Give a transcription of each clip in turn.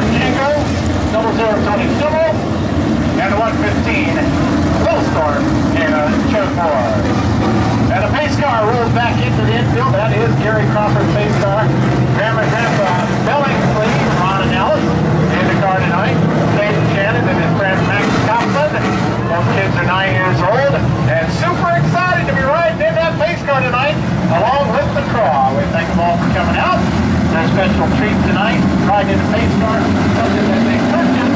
Tango, 0020 and the 115 Willstorm in a choke more. And the pace car rolls back into the infield. That is Gary Crawford's pace car. Grandpa Billingsley, Ron and Ellis in the car tonight. Nathan Shannon and his friend Max Copland. Those kids are 9 years old and super excited to be riding in that pace car tonight along with the Craw. We thank them all for coming out. Their special treat tonight, riding in the pace car. Something that they purchased.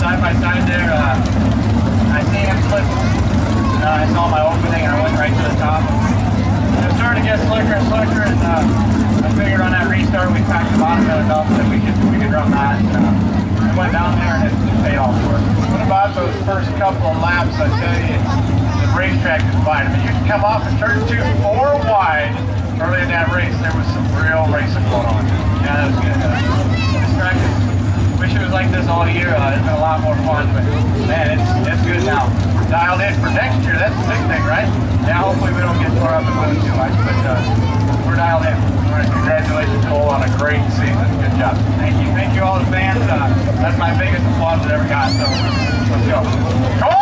side by side there. I seen him slip. I saw my opening and I went right to the top. It was starting to get slicker and slicker, and I figured on that restart we packed the bottom end enough that we could run that. I went down there and it paid off for us. What about those first couple of laps? I tell you, The racetrack is fine. I mean, you can come off of turn 2 4 wide. Early in that race, there was some real racing going on. Yeah, that was good. This track is, wish it was like this all year. It's been a lot more fun, but man, it's good now. We're dialed in for next year. That's the big thing, right? Now, hopefully we don't get tore up and lose too much, but we're dialed in. all right, congratulations, Cole, on a great season. Good job. Thank you all the fans. That's my biggest applause I've ever got. So let's go. Cole!